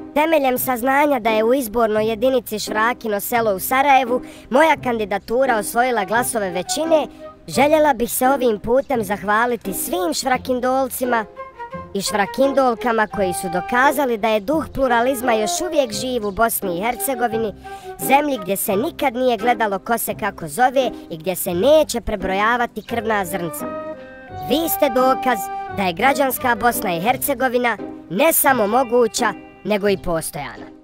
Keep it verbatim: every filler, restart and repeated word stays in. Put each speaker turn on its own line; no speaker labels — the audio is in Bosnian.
Temeljem saznanja da je u izbornoj jedinici Švrakino selo u Sarajevu moja kandidatura osvojila glasove većine, željela bih se ovim putem zahvaliti svim švrakindolcima i švrakindolkama koji su dokazali da je duh pluralizma još uvijek živ u Bosni i Hercegovini, zemlji gdje se nikad nije gledalo ko se kako zove i gdje se neće prebrojavati krvna zrnca. Vi ste dokaz da je građanska Bosna i Hercegovina ne samo moguća, nego i postojana.